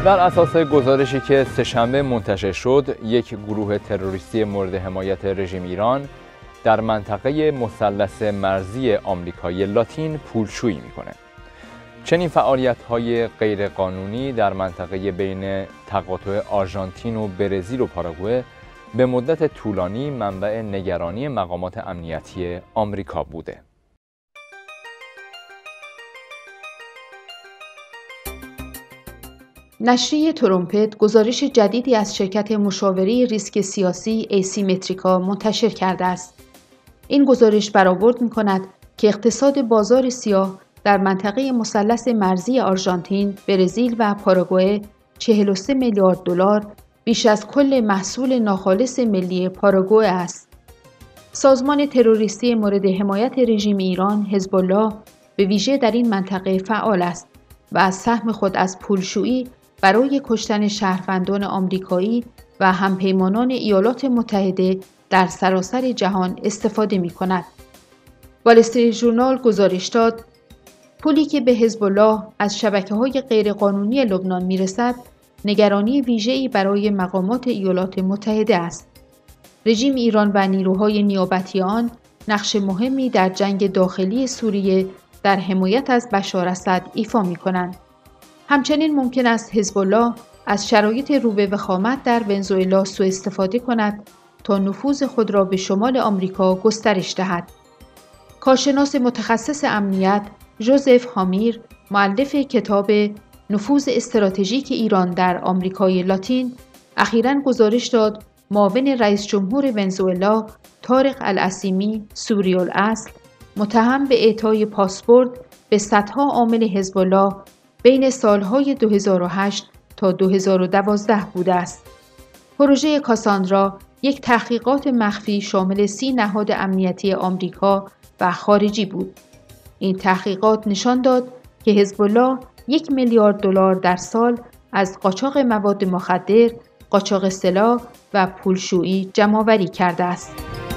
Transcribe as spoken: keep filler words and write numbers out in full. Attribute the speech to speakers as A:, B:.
A: بر اساس گزارشی که سه‌شنبه منتشر شد، یک گروه تروریستی مورد حمایت رژیم ایران در منطقه مثلث مرزی آمریکای لاتین پولشویی می‌کند. چنین فعالیت‌های غیرقانونی در منطقه بین تقاطع آرژانتین و برزیل و پاراگوئه به مدت طولانی منبع نگرانی مقامات امنیتی آمریکا بوده.
B: نشریه ترومپت گزارش جدیدی از شرکت مشاوره ریسک سیاسی ایسیمتریکا منتشر کرده است. این گزارش برآورد می‌کند که اقتصاد بازار سیاه در منطقه مثلث مرزی آرژانتین، برزیل و پاراگوئه چهل و سه میلیارد دلار بیش از کل محصول ناخالص ملی پاراگوئه است. سازمان تروریستی مورد حمایت رژیم ایران، حزب الله، به ویژه در این منطقه فعال است و از سهم خود از پولشویی برای کشتن شهروندان آمریکایی و همپیمانان ایالات متحده در سراسر جهان استفاده می‌کند. وال استریت ژورنال گزارش داد پولی که به حزب الله از شبکه‌های غیرقانونی لبنان می‌رسد، نگرانی ویژه‌ای برای مقامات ایالات متحده است. رژیم ایران و نیروهای نیابتی آن نقش مهمی در جنگ داخلی سوریه در حمایت از بشار اسد ایفا می‌کنند. همچنین ممکن است حزب الله از شرایط رو به وخامت در ونزوئلا سوء استفاده کند تا نفوذ خود را به شمال آمریکا گسترش دهد. کارشناس متخصص امنیت ژوزف هامیر، مؤلف کتاب نفوذ استراتژیک ایران در آمریکای لاتین، اخیراً گزارش داد معاون رئیس جمهور ونزوئلا طارق العصیمی، سوری الاصل، متهم به اعطای پاسپورت به صدها عامل حزب الله بین سالهای دو هزار و هشت تا دو هزار و دوازده بوده است. پروژه کاساندرا یک تحقیقات مخفی شامل سی نهاد امنیتی آمریکا و خارجی بود. این تحقیقات نشان داد که حزب الله یک میلیارد دلار در سال از قاچاق مواد مخدر، قاچاق سلاح و پولشویی جمع‌آوری کرده است.